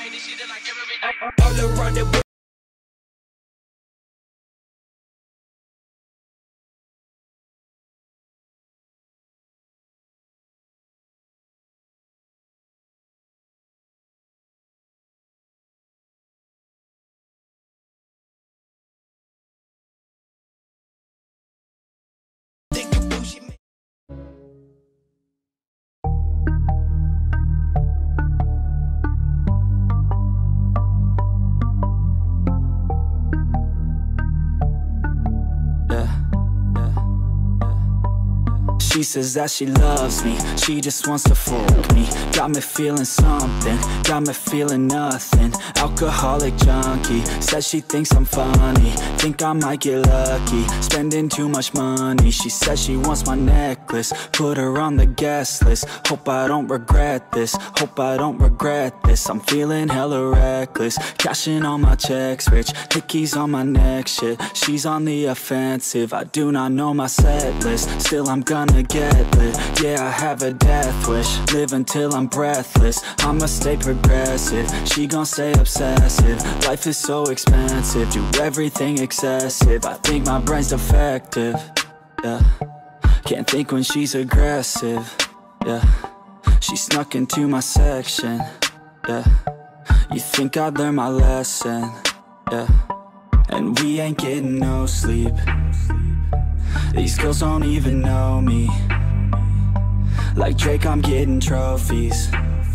All around the world. She says that she loves me, she just wants to fuck me. Got me feeling something, got me feeling nothing. Alcoholic junkie, says she thinks I'm funny. Think I might get lucky, spending too much money. She says she wants my necklace, put her on the guest list. Hope I don't regret this, hope I don't regret this. I'm feeling hella reckless, cashing all my checks rich. Hickeys on my neck, shit, she's on the offensive. I do not know my set list, still I'm gonna get lit. Yeah, I have a death wish, live until I'm breathless. I'ma stay progressive, she gon' stay obsessive. Life is so expensive, do everything excessive. I think my brain's defective, yeah. Can't think when she's aggressive, yeah. She snuck into my section, yeah. You think I'd learn my lesson, yeah. And we ain't getting no sleep. These girls don't even know me. Like Drake, I'm getting trophies.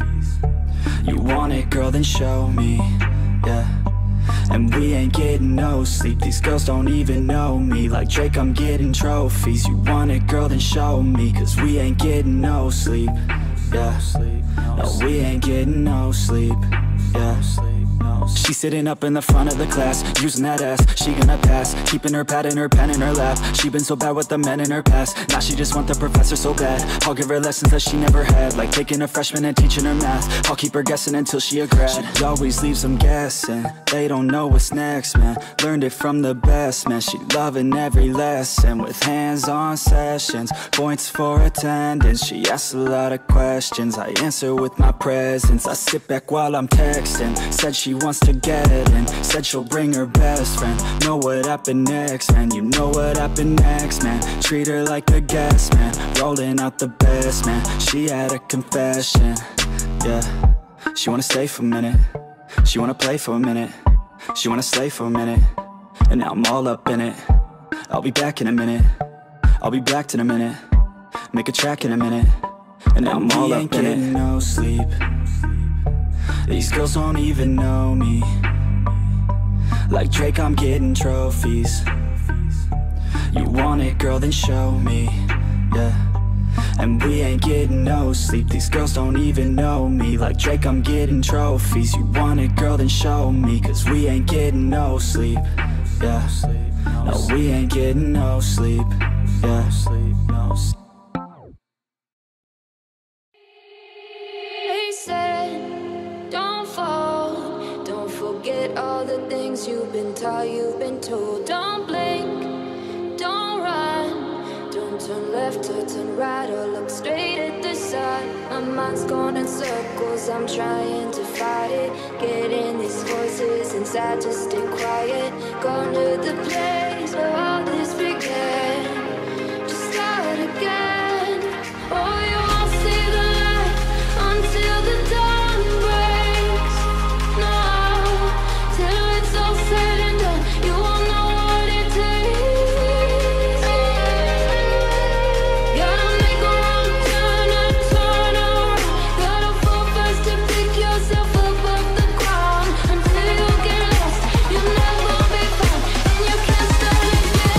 You want it, girl, then show me, yeah. And we ain't getting no sleep. These girls don't even know me. Like Drake, I'm getting trophies. You want it, girl, then show me. Cause we ain't getting no sleep, yeah. No, we ain't getting no sleep, yeah. She's sitting up in the front of the class, using that ass, she gonna pass. Keeping her pad and her pen in her lap. She been so bad with the men in her past. Now she just want the professor so bad. I'll give her lessons that she never had, like taking a freshman and teaching her math. I'll keep her guessing until she a grad. She always leaves them guessing, they don't know what's next, man. Learned it from the best, man. She loving every lesson, with hands-on sessions, points for attendance. She asks a lot of questions, I answer with my presence. I sit back while I'm texting, said she wants to get it in, said she'll bring her best friend. Know what happened next, man, you know what happened next, man. Treat her like a guest, man, rolling out the best, man. She had a confession, yeah. She wanna stay for a minute, she wanna play for a minute, she wanna slay for a minute, and now I'm all up in it. I'll be back in a minute, I'll be back in a minute, make a track in a minute, and now I'm all up in it. No sleep, these girls don't even know me. Like Drake, I'm getting trophies. You want it, girl, then show me, yeah. And we ain't getting no sleep. These girls don't even know me. Like Drake, I'm getting trophies. You want it, girl, then show me. Cause we ain't getting no sleep, yeah. No, we ain't getting no sleep, yeah. They said, don't fall. Don't forget all the things you've been taught, you've been told. Don't blink, don't run. Don't turn left or turn right or look straight at the sun. My mind's going in circles, I'm trying to fight it. Getting these voices inside to stay quiet. Gone to the place where all this began. Just start again. Oh, you won't see the light until the dawn breaks. No, till it's all said and done, you won't know what it takes. Gotta make a wrong turn and turn around. Gotta fall fast to pick yourself up off the ground. Until you get lost, you'll never be found, and you can't start again.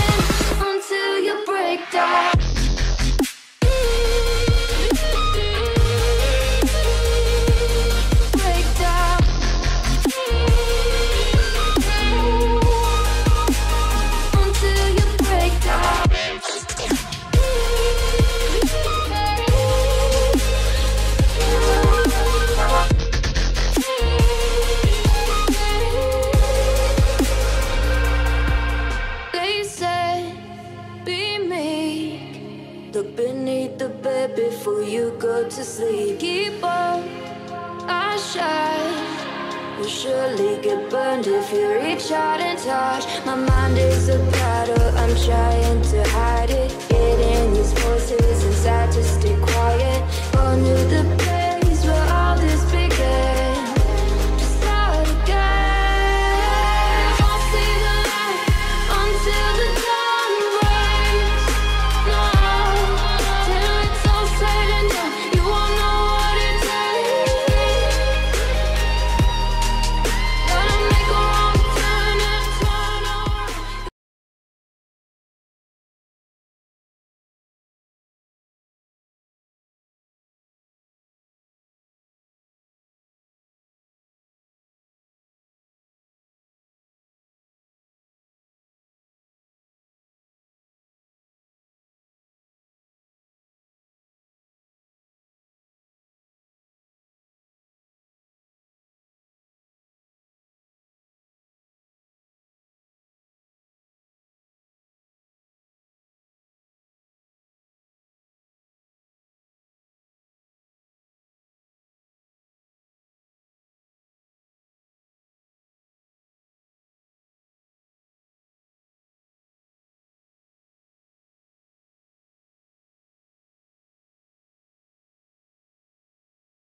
You'll surely get burned if you reach out and touch. My mind is a battle, I'm trying to hide it. Getting these voices inside to stay quiet. All knew the